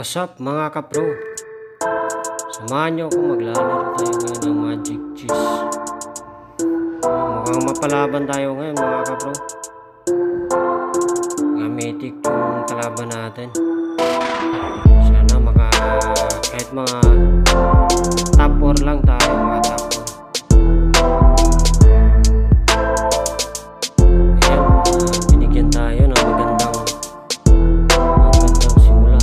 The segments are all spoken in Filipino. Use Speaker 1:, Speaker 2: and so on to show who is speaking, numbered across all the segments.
Speaker 1: What's up mga kapro? Samahan nyo ako, maglalaro tayo ngayon ng Magic Cheese. Mukhang mapalaban tayo ngayon mga kapro. Mythic yung kalaban natin. Sana kahit mga top 4 lang tayo, mga top 4. Ayan, binigyan tayo ng magandang simula.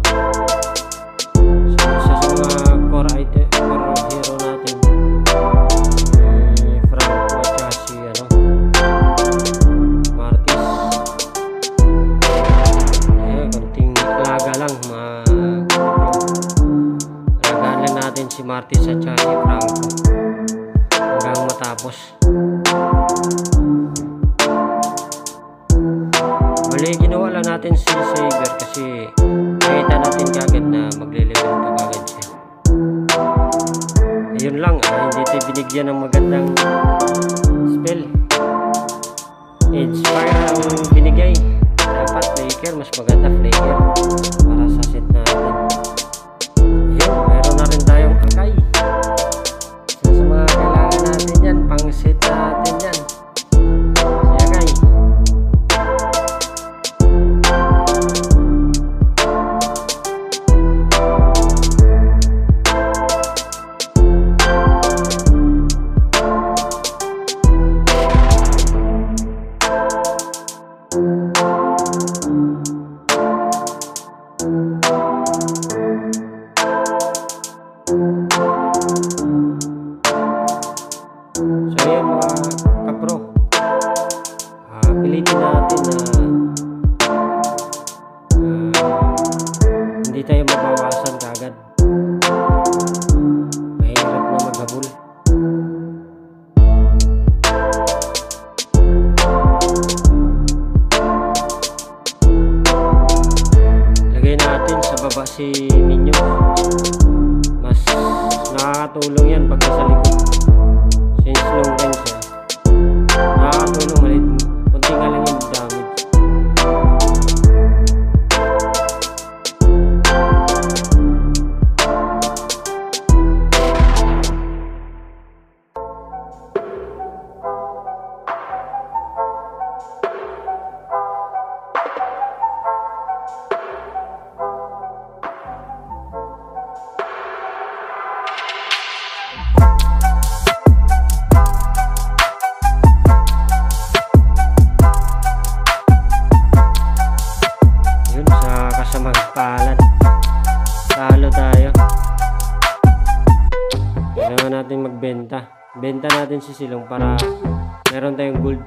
Speaker 1: So, isa sa mga core hero natin, si Franco at saka si Martis. Konting alaga lang, alagaan lang natin si Martis at saka si Franco hanggang matapos. Bali, ginawa lang natin si Saber kasi nakita natin kagad na magle-level to kagad siya. Ayun lang, hindi tayo binigyan ng magandang spell. Edge fire ang binigay. Dapat flaker, mas maganda flaker para sa set natin. Ayun, meron na rin tayong akay. Isa sa mga kailangan natin yan, pang set natin yan, si akay. So ayan mga kapro, pilitin natin na hindi tayo mabawasan kagad. Mahirap na maghabol. Lagay natin sa baba si Minyo. Mas nakakatulong yan pag nasa likod. Since long range siya, nakakatulong malit. Kunti nga lang yung damage. Magpalat, talo tayo. Kailangan natin magbenta. Benta natin si Silong para meron tayong gold.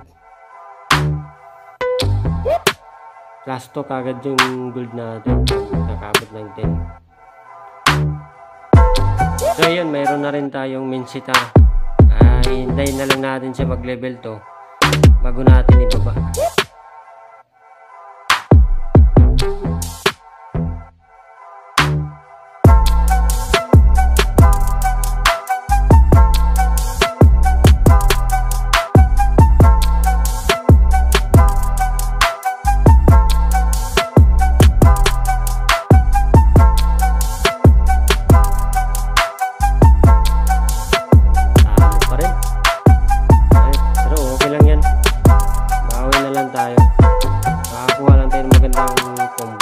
Speaker 1: Plus to kagad yung gold natin, nakabot ng 10. So yun, mayroon na rin tayong Minsitar. Hintayin na lang natin siya mag level 2 bago natin ibaba. Makakuha lang tayo ng magandang combo.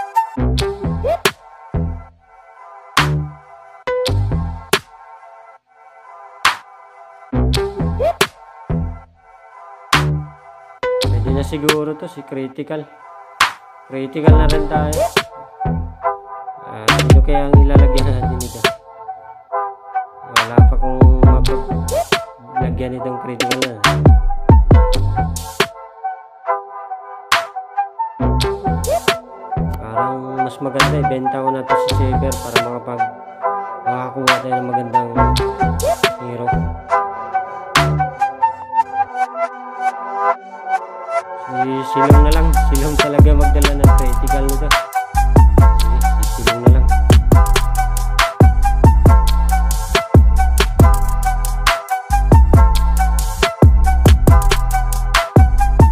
Speaker 1: Pwede na siguro to si Critical. Critical na rin tayo. Sino kaya ang ilalagyan natin ito? Wala pa kung mapaglagyan itong Critical na. Parang mas maganda ibenta ko na to si Saber para makakuha tayo ng magandang hero. Si Silong na lang. Silong talaga magdala ng critical nito. Sige, si Silong na lang.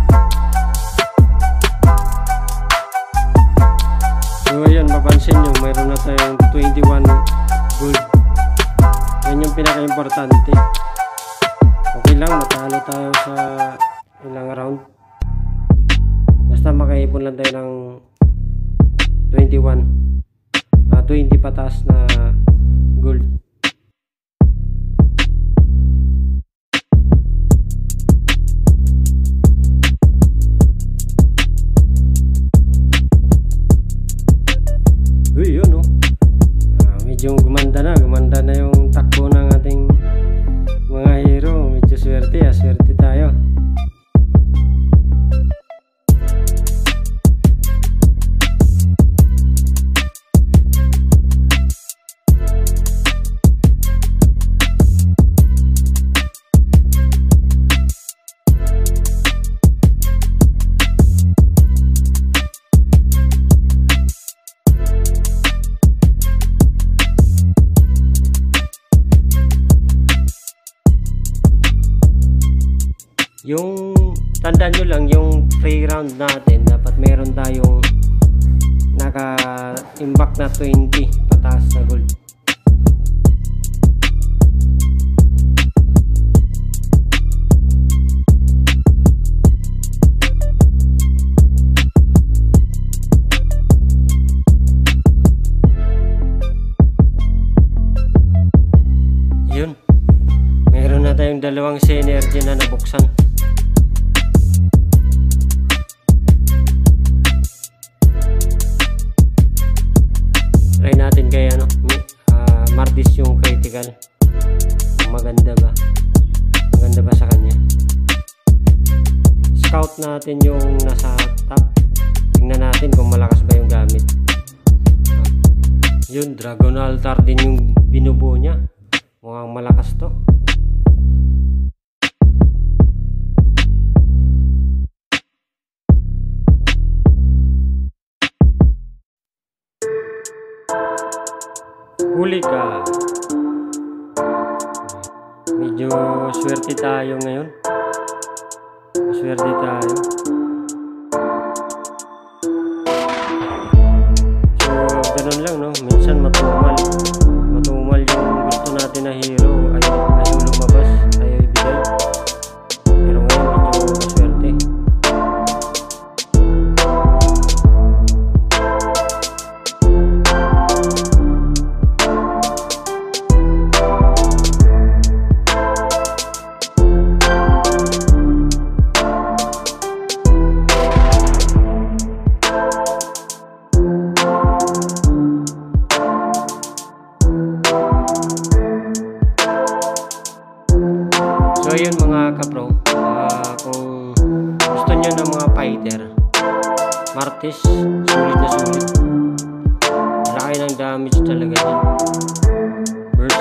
Speaker 1: So ayan, mapansin nyo tayo sa ilang round. Basta makaipon lang tayo ng 20 pataas na gold. Uy, yun medyo gumanda na yung takbo ng ating mga hero. Medyo swerte tayo. Yung tandaan nyo lang, yung free round natin, dapat meron tayong naka-impact na 20 pataas na gold. Yun, meron na tayong dalawang synergy na nabuksan. Try natin kay Martis yung critical. Maganda ba sa kanya? Scout natin yung nasa top. Tingnan natin kung malakas ba yung gamit. Yun, Dragon Altar din yung binubuo niya. Mukhang malakas to. Huli ka. Medyo swerte tayo ngayon. Swerte tayo. So, ganun lang, no? Minsan matumal yung gusto natin na hero. Ayaw lumabas, ayaw ibigay. Pero ngayon medyo swerte. So yun mga kapro, kung gusto nyo ng mga fighter, Martis, sulit na sulit. Laki ng damage talaga yan. Burst.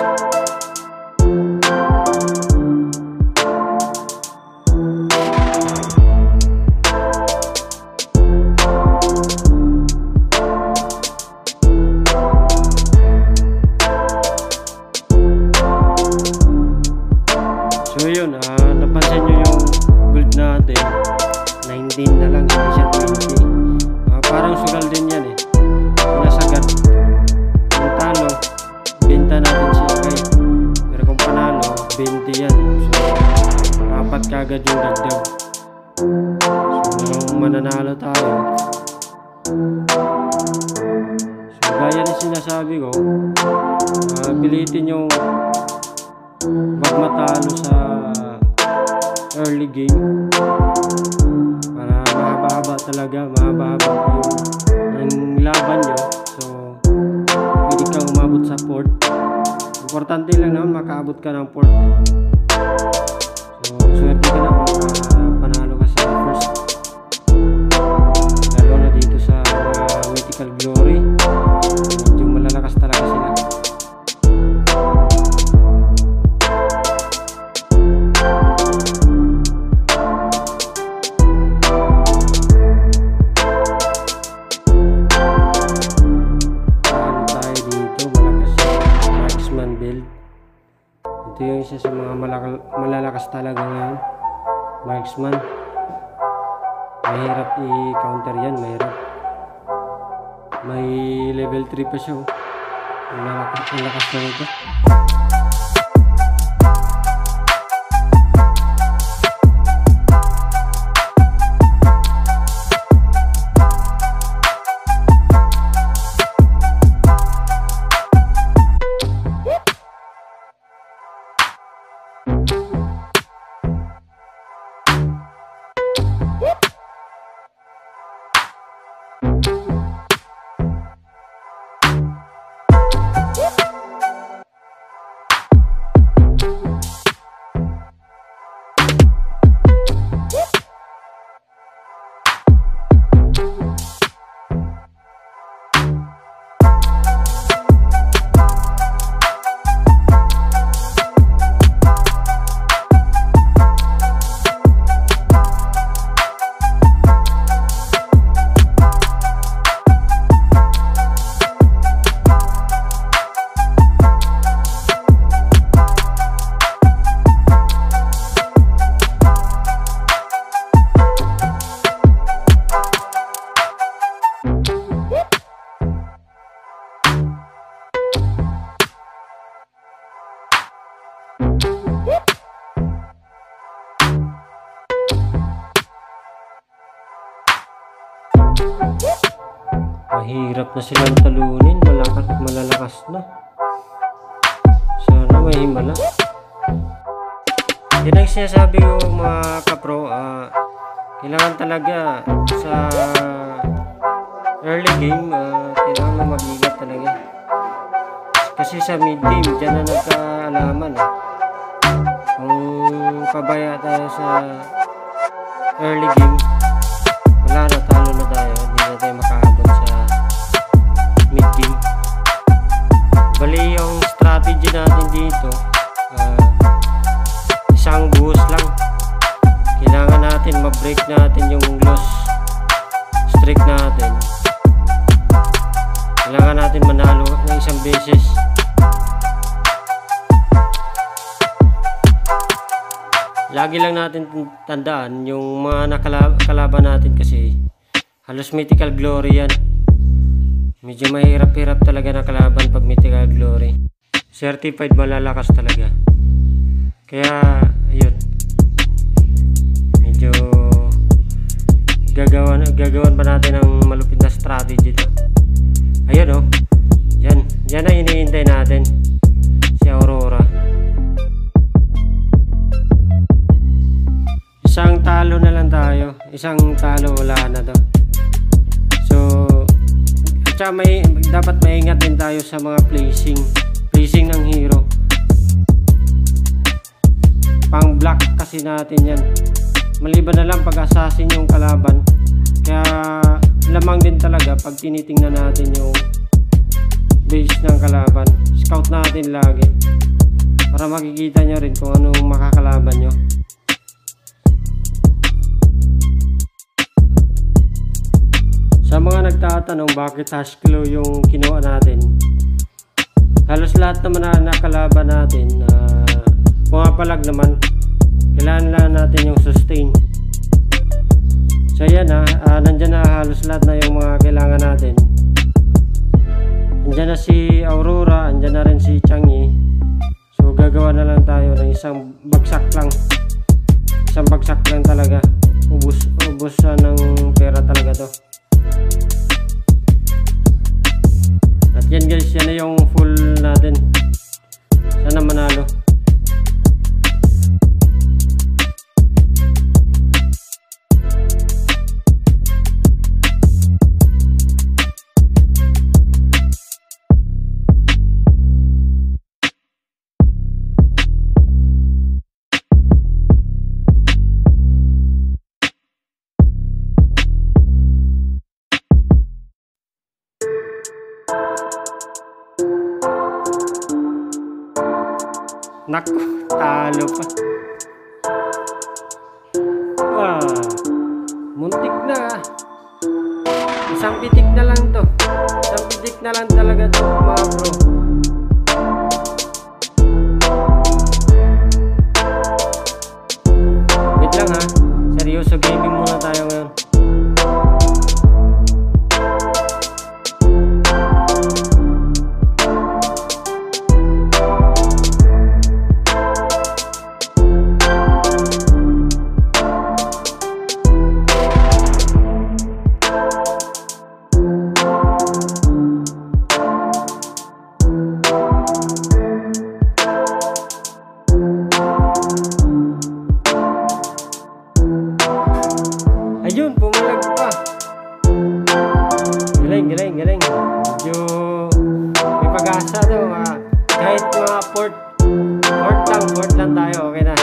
Speaker 1: So yun, napansin nyo yung gold natin, 19 na lang, hindi siya 20. Parang sugal din yan eh. Nasagad. Kung talo, benta natin siya kay. Pero kung panalo, 20 yan. So, apat kagad yung dagdag. So, kung mananalo tayo. So, gaya na sinasabi ko, pilitin yung wag matalo sa early game para mahaba-haba talaga, mahaba-haba yung laban nyo. So pwede kang umabot sa port. Importante lang naman makaabot ka ng port. So swerte ka na kung panalo ka sa first, lalo na dito sa Mythical Glory. Medyo malalakas talaga sila. Ito yung isa sa mga malalakas talaga ngayon, Marksman. Mahirap i-counter yan, mahirap. May level 3 pa siya. Ang lakas na ito. Mahirap na silang talunin, malalakas na. Sana may himala. Yan ang sinasabi ko mga kapro, kailangan talaga sa early game, kailangan na mag-ingat talaga. Kasi sa mid game, dyan na nagkaalaman. Kung pabaya tayo sa early game, wala na, talo na tayo. Hindi na tayo makahabot sa mid game. Bali yung strategy natin dito, isang buhos lang. Kailangan natin ma-break natin yung loss streak natin. Kailangan natin manalo ng isang beses. Lagi lang natin tandaan yung mga kalaban natin kasi halos mythical glory yan. Medyo mahirap-hirap talaga na kalaban pag mythical glory. Certified malalakas talaga. Kaya ayun, medyo gagawan pa natin ng malupit na strategy to. Ayun oh, yan ang hinihintay natin, si Aurora. Isang talo na lang tayo, isang talo wala na to. So at saka dapat maingat din tayo sa mga placing ng hero. Pang block kasi natin yan, maliban na lang pag assassin yung kalaban. Kaya lamang din talaga pag tinitingnan natin yung base ng kalaban. Scout natin lagi para makikita nyo rin kung anong makakalaban nyo. Sa mga nagtatanong bakit hash claw yung kinuha natin, halos lahat naman na kalaban natin pumapalag naman. Kailangan lang natin yung sustain. So yan nandyan na halos lahat na yung mga kailangan natin. Andyan na si Aurora, andyan na rin si Chang'e. So gagawa na lang tayo ng isang bagsak lang. Isang bagsak lang talaga. Ubus ng pera talaga to. At yan guys, yan na yung full natin. Sana manalo. Naku, talo pa. Muntik na. Isang pitik na lang to. Isang pitik na lang talaga to mga bro. Wait lang ha. Seryoso gaming muna tayo ngayon. Ayun, pumalag pa. Galing. Medyo may pag-asa to. Kahit mga port lang tayo, okay na.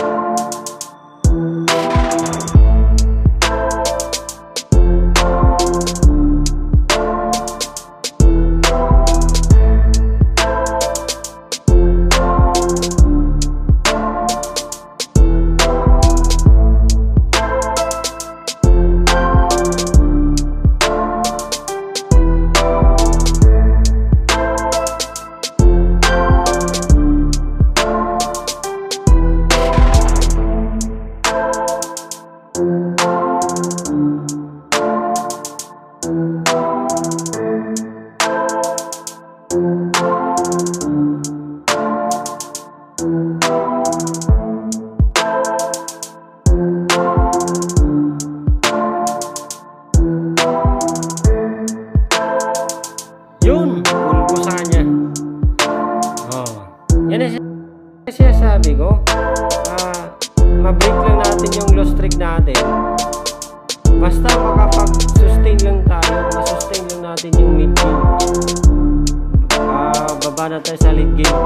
Speaker 1: natin, basta makapag-sustain lang tayo, masustain lang natin yung mid game. Baba na tayo sa late game.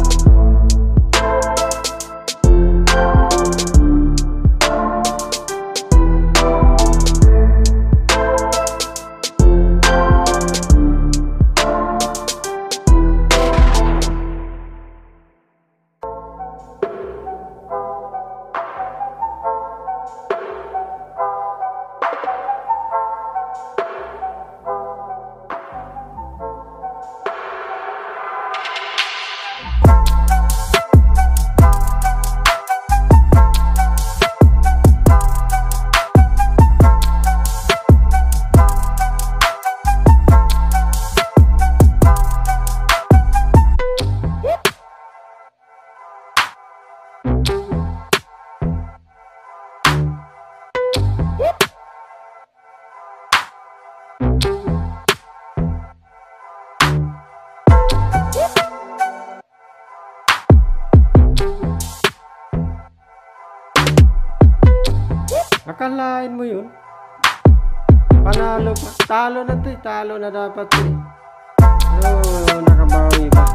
Speaker 1: Akalain mo yun? Panalo pa. Talo na to eh. Talo na dapat eh. So, nakabawi pa.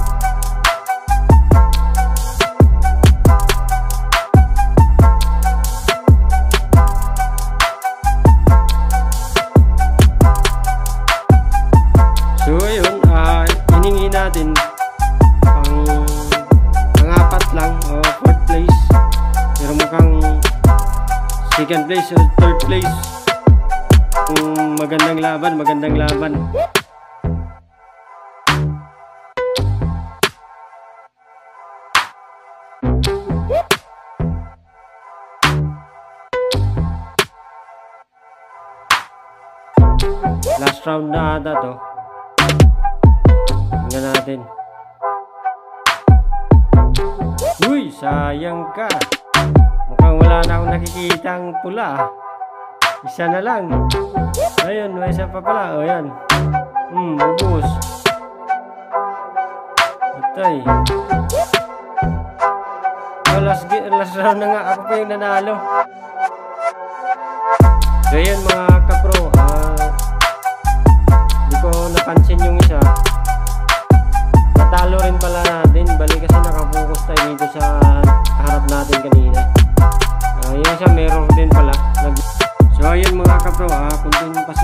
Speaker 1: So, yun. Hiningi natin pang-apat lang o 4th place. Pero mukhang second place or third place. Magandang laban, magandang laban. Last round na ata to. Tingnan natin. Uy, sayang ka. Mukhang wala na akong nakikitang pula. Isa na lang. Ayun, may isa pa pala. O yan. Ubus. Atay. Last round na nga. Ako pa yung nanalo. So yun mga kapro. Hindi ko napansin yung isa. Natalo rin pala natin. Bali kasi nakapokus tayo dito sa harap natin kanina. Yung isa meron din pala. So ayun mga kapro, continue pa